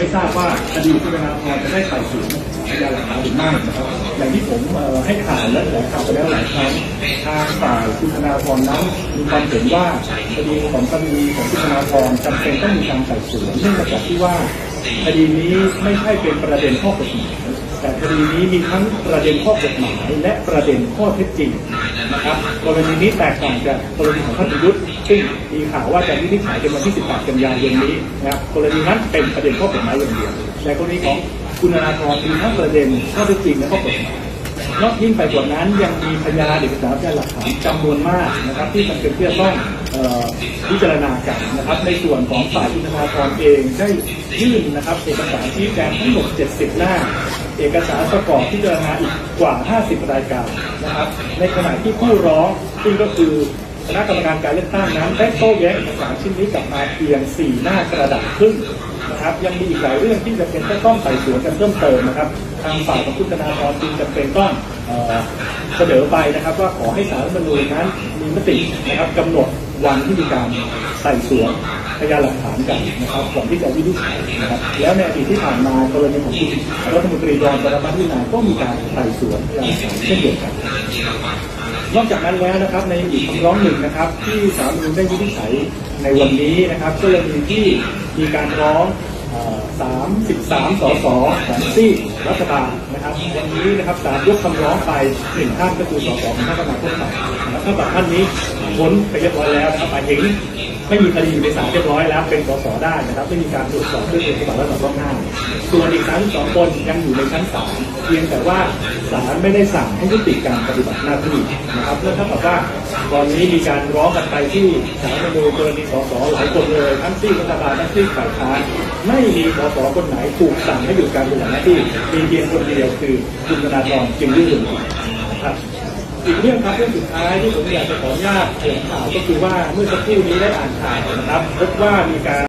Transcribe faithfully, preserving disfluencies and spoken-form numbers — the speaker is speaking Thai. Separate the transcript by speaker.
Speaker 1: ไม่ทราบว่าคดีคุณธนาธรจะได้ไต่สวนพยานหลักฐานหรือไม่นะครับอย่างที่ผมให้ข่าวและแถลงข่าวไปแล้วหลายครั้งทางฝ่ายคุณธนาธรนั้นมีความเห็นว่าคดีของคดีของคุณธนาธรจำเป็นต้องมีการไต่สวนเนื่องมาจากที่ว่าคดีนี้ไม่ใช่เป็นประเด็นข้อกฎหมายแต่คดีนี้มีทั้งประเด็นข้อกฎหมายและประเด็นข้อเท็จจริงนะครับกรณีนี้แตกต่างจากกรณีของท่านประยุทธ์ซึ่งมีข่าวว่าจะวินิจฉัยเป็นวันที่สิบแปดกันยายนนี้นะครับกรณีนั้นเป็นประเด็นข้อกฎหมายอย่างเดียวแต่กรณีของคุณธนาธรมีทั้งประเด็นข้อเท็จจริงและข้อกฎหมายนอกยิ่งไปกว่านั้นยังมีพยานเอกสารพยานหลักฐานจำนวนมากนะครับที่จำเป็นที่จะต้องพิจารณากันนะครับในส่วนของฝ่ายคุณธนาธรเองได้ยื่นนะครับเอกสารชี้แจงทั้งหมดเจ็ดสิบหน้าเอกสารประกอบพิจารณาอีกกว่าห้าสิบรายการนะครับในขณะที่ผู้ร้องซึ่งก็คือคณะกรรมการการเลือกตั้งนั้นได้โต้แย้งเอกสารชิ้นนี้กลับมาเพียงสี่หน้ากระดาษครึ่งนะครับยังมีอีกหลายเรื่องที่จะเป็นต้องไต่สวนกันเพิ่มเติมนะครับทางฝ่ายของคุณธนาธรจึงจำเป็นต้องเสนอไปนะครับว่าขอให้ศาลรัฐธรรมนูญนั้นมีมตินะครับกำหนดวันที่มีการไต่สวนพยานหลักฐานกันนะครับก่อนที่จะวินิจฉัยนะครับแล้วในอดีตที่ผ่านมากรณีของคุณรัฐมนตรีรองปรมัตถ์วินัยก็มีการไต่สวนพยานหลักฐานเช่นเดียวกันนอกจากนั้นแล้วนะครับในอีกคำร้องหนึ่งนะครับที่ศาลรัฐธรรมนูญได้วินิจฉัยในวันนี้นะครับก็ยังมีที่มีการร้องสามสิบสามสสของซีกรัฐบาลนะครับวันนี้นะครับศาลยกคำร้องไปหนึ่งท่านก็คือสสของท่านประธานผู้ใหญ่นะครับถ้าแบบท่านนี้พ้นไปเรียบร้อยแล้วนะครับหมายถึงไม่มีคดีอยู่ในศาลเรียบร้อยแล้วเป็นสสได้นะครับไม่มีการตรวจสอบด้วยเอกสารและต่อต้องห้ามส่วนอีกสามสิบสองคนยังอยู่ในชั้นศาลเพียงแต่ว่าศาลไม่ได้สั่งให้ยุติการปฏิบัติหน้าที่นะครับเพื่อถ้าแบบว่าตอนนี้มีการร้องกันไปที่ศาลรัฐธรรมนูญกรณีสสหลายคนเลยทั้งซีกรัฐบาลทั้งซีกฝ่ายค้านไม่มีสสคนไหนถูกสั่งให้หยุดการปฏิบัติหน้าที่มีเพียงคนเดียวคือคุณธนาธรจึงยื่นถึงนะครับอีกเรื่องครับเรื่องสุดท้ายที่ผมอยากจะขออนุญาตแถลงข่าวก็คือว่าเมื่อสักครู่นี้ได้อ่านข่าวนะครับพบว่ามีการ